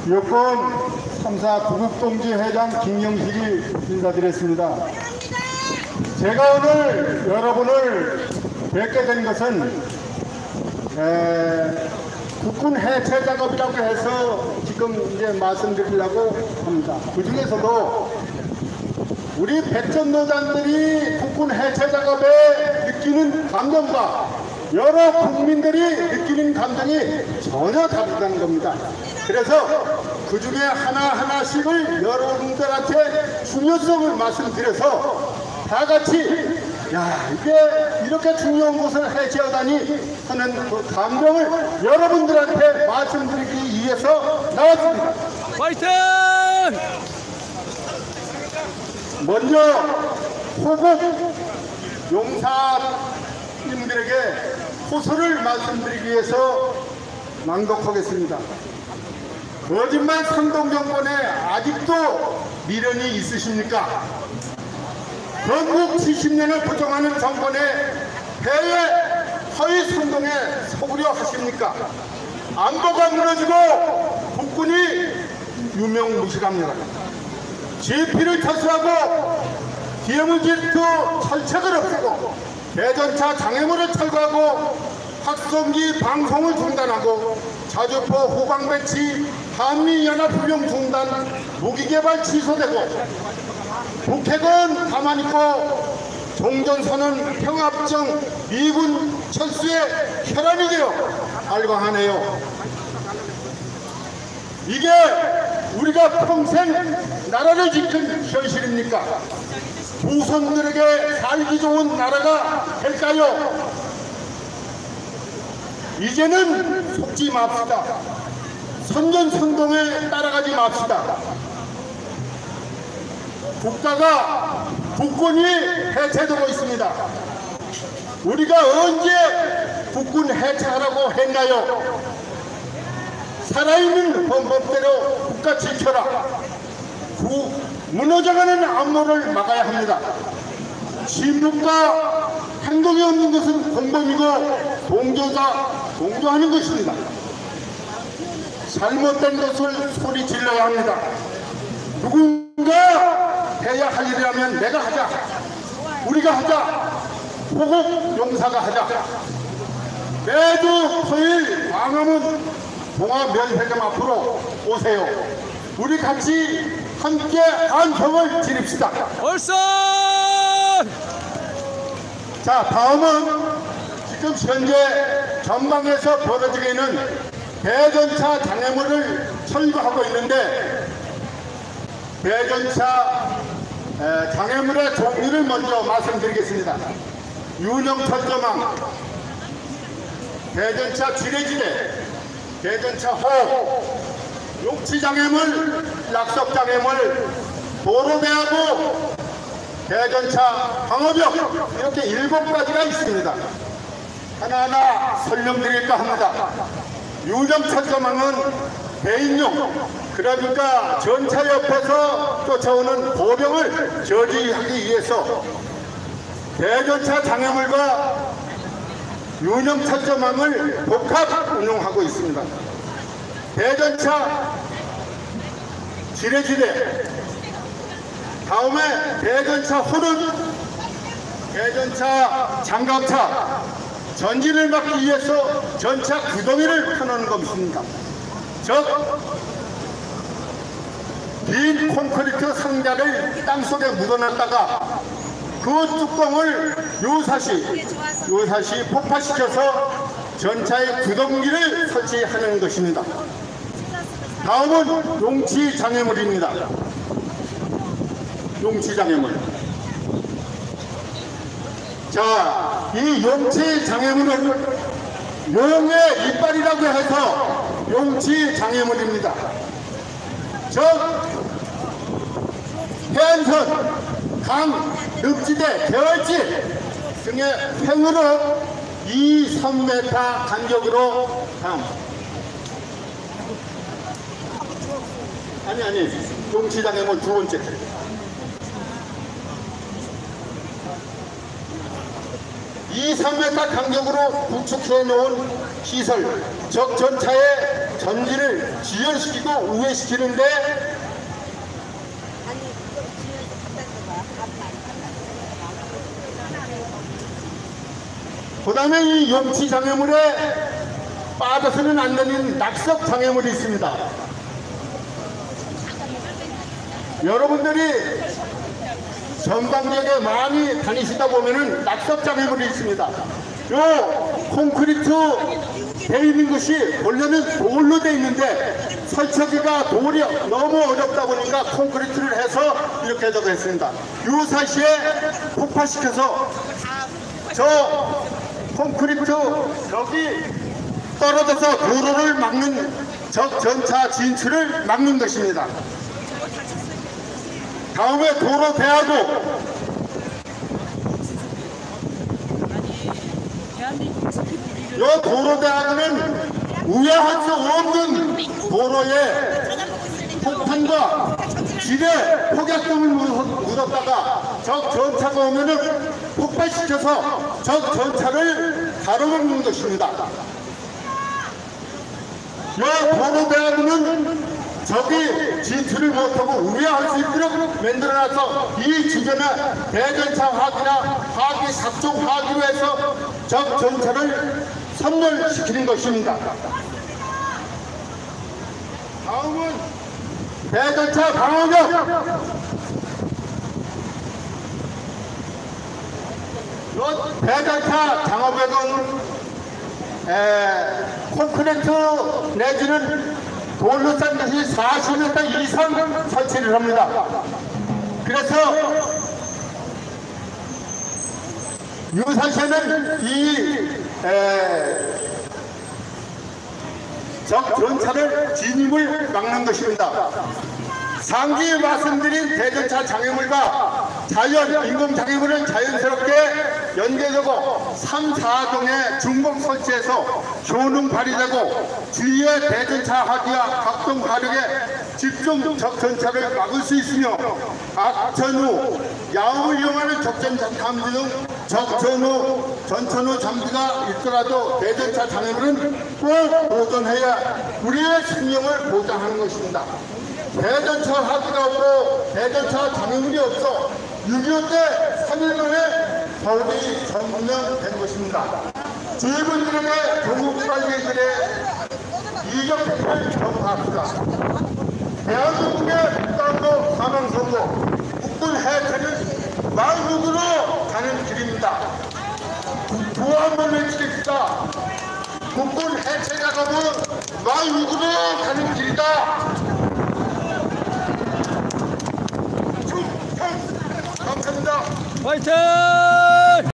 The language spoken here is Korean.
여권 3사 구급동지회장 김영식이 인사드렸습니다. 제가 오늘 여러분을 뵙게 된 것은 국군 해체 작업이라고 해서 지금 이제 말씀드리려고 합니다. 그 중에서도 우리 백전노장들이 국군 해체 작업에 느끼는 감정과 여러 국민들이 느끼는 감정이 전혀 다르다는 겁니다. 그래서 그 중에 하나하나씩을 여러분들한테 중요성을 말씀드려서 다 같이 이게 이렇게 중요한 것을 해체하다니 하는 그 감정을 여러분들한테 말씀드리기 위해서 나왔습니다. 파이팅! 먼저 호국 용사님들에게 호소를 말씀드리기 위해서 낭독하겠습니다. 거짓말 선동정권에 아직도 미련이 있으십니까? 건국 70년을 부정하는 정권의 해외 허위 선동에 속으려 하십니까? 안보가 무너지고 국군이 유명무실합니다. GP를 철수하고 DMZ 철책을 없애고 대전차 장애물을 철거하고 확성기 방송을 중단하고 자주포 후방 배치 한미연합훈련 중단 무기개발 취소되고 북핵은 가만히 있고 종전선언 평화협정 미군 철수의 혈안이 되어 발광하네요. 이게 우리가 평생 나라를 지킨 현실입니까? 후손들에게 살기 좋은 나라가 될까요? 이제는 속지 맙시다. 선전선동에 따라가지 맙시다. 국가가 국군이 해체되고 있습니다. 우리가 언제 국군 해체하라고 했나요? 살아있는 헌법대로 국가 지켜라. 무너져가는 안보를 막아야 합니다. 침묵과 행동이 없는 것은 공범이고 동조하는 것입니다. 잘못된 것을 소리 질러야 합니다. 누군가 해야 할 일이라면 내가 하자. 우리가 하자. 호국 용사가 하자. 매주 토요일 광화문 동아면세점 앞으로 오세요. 우리 같이 함께 안평을 지립시다. 얼선! 자, 다음은 지금 현재 전방에서 벌어지고 있는 대전차 장애물을 철거하고 있는데 대전차 장애물의 종류를 먼저 말씀드리겠습니다. 유명철조망, 대전차 지뢰지대, 대전차 호, 용치장애물, 낙석장애물, 도로배하고 대전차 방어벽 이렇게 7가지가 있습니다. 하나하나 설명드릴까 합니다. 유명철조망은 대인용, 그러니까 전차 옆에서 쫓아오는 보병을 저지하기 위해서 대전차 장애물과 유명철조망을 복합 운용하고 있습니다. 대전차 지뢰지대, 다음에 대전차 호는 대전차 장갑차, 전진을 막기 위해서 전차 구덩이를 펴놓는 것입니다. 즉, 빈 콘크리트 상자를 땅속에 묻어놨다가 그 뚜껑을 요사시 폭파시켜서 전차의 구덩이를 설치하는 것입니다. 다음은 용치장애물입니다. 용치장애물. 자, 이 용치장애물은 용의 이빨이라고 해서 용치장애물입니다. 즉, 해안선, 강, 늪지대, 계열지 등의 횡으로 2~3m 간격으로 용치장애물 두 번째. 2~3m 간격으로 구축해 놓은 시설, 즉 전차의 전기를 지연시키고 우회시키는데 그 다음에 이 용치 장애물에 빠져서는 안 되는 낙석 장애물이 있습니다. 여러분들이 전방지역에 많이 다니시다 보면은 낙석 장애물이 있습니다. 요 콘크리트 돼 있는 것이 원래는 돌로 돼 있는데 설치하기가 돌이 너무 어렵다 보니까 콘크리트를 해서 이렇게 적었습니다. 요 사시에 폭파시켜서 저 콘크리트 벽이 떨어져서 도로를 막는 적 전차 진출을 막는 것입니다. 다음에 도로 대하고 이 도로 대하고는 우회할 수 없는 도로에 폭탄과 지뢰 폭약등을 묻었다가 적 전차가 오면은 폭발시켜서 적 전차를 가로막는 것입니다. 이 도로 대하고는 적이 진출을 못하고 우회할 수 있도록 만들어놔서 이 주변에 대전차 화기나 각종 화기로 해서 적 전차를 선멸시키는 것입니다. 다음은 대전차 방어벽. 이 대전차 방어벽은 콘크리트 내지는 돌로 싼 것이 40m 이상 설치를 합니다. 그래서 유사시에는 이 적 전차를 진입을 막는 것입니다. 상기 말씀드린 대전차 장애물과 인공 장애물을 자연스럽게 연계되고 3, 4동의 중공 설치해서 효능 발휘되고 주위의 대전차 하기와 각종 화력에 집중 적전차를 막을 수 있으며 악전후, 야후를 이용하는 적전차 탐지 등 적전후, 전천후 장비가 있더라도 대전차 장애물은 꼭 보존해야 우리의 생명을 보장하는 것입니다. 대전차 하기가 없고 대전차 장애물이 없어 6.25 때 3일 만에 서울이 점령된 것입니다. 주민들에게 경북관리들의 이적 대표를 경고합니다. 대한민국의 북한도 사망선고 국군 해체는 마을국으로 가는 길입니다. 구호 한번 외치겠습니다. 국군 해체 작업은 마을국으로 가는 길이다. 감사합니다. 화이팅!